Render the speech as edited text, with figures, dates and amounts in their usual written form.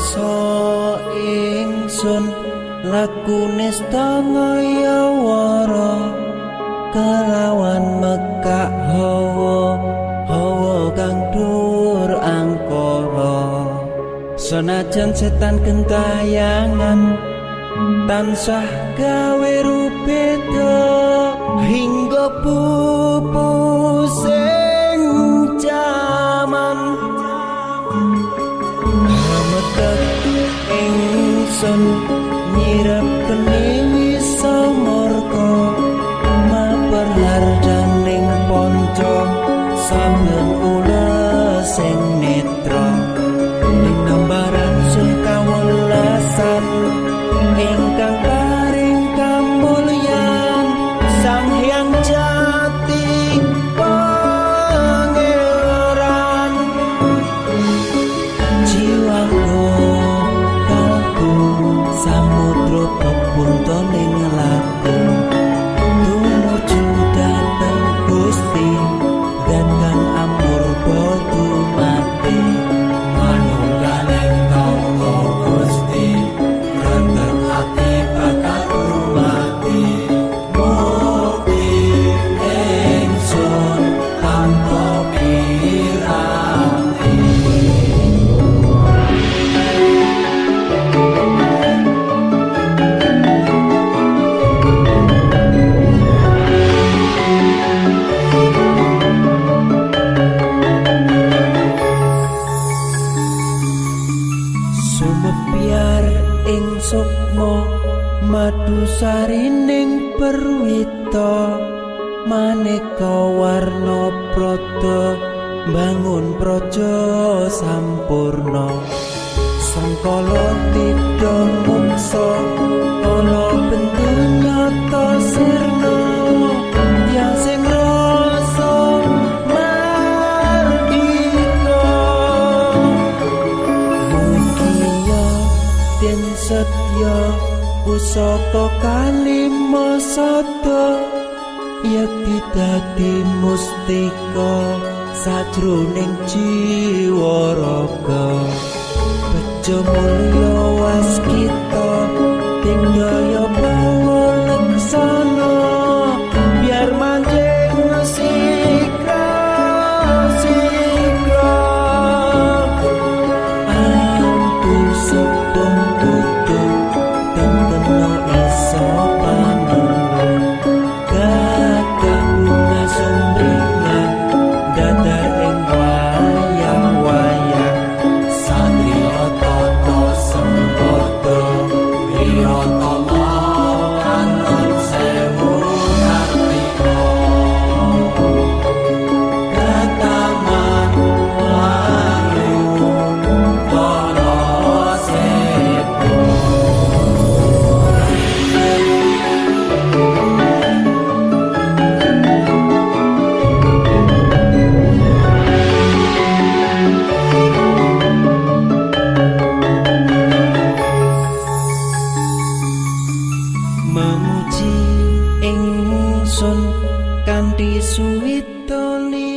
ngrasa ingsun lakune stangaya wara kelawan mekak hawa kang dhuwur angkara senajan setan gentayangan tansah gawe rupeda hingga pupusing jaman hametet ingsun nyirep keni samurka maperlar janing ponco sambil ula sing netra ning nambaran sing kawelasan ingkang paring kamulyan Sang Hyang Jati Pangeran jiwaku kalbu samudra pepuntaning laku tumuju dhateng Gusti dan kang amur bodu mati manunggaling tangga Gusti rentet ati bakal mati mukti ingsun tanpa piranti sumebyar ing sukma madu sarining perwita maneka warna prada bangun praja sampurna sangkala tidha muksa ana bentuk nyata sirna yang sing rasa mardika mugia den setya pusaka kalima sada yekti dadi mustika sajroning jiwa raga bejo mulya waskita tingdaya pawalaksana biar manjing sikra ampun sepung tutup dan kena iso panenung gagah bunga sumbringan dadar ing wayang-wayang satria tata sempada wiyatama kanut sewu kartika kataman layu para sepo memuji ingsun kanthi suwita